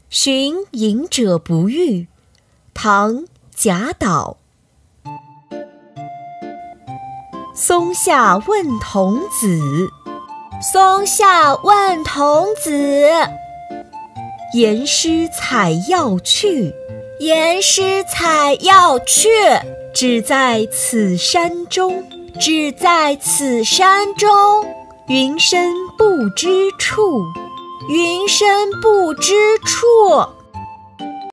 寻隐者不遇，唐·贾岛。松下问童子， 松下问童子， 言师采药去， 言师采药去， 只在此山中， 只在此山中， 云深不知处， 云深不知处。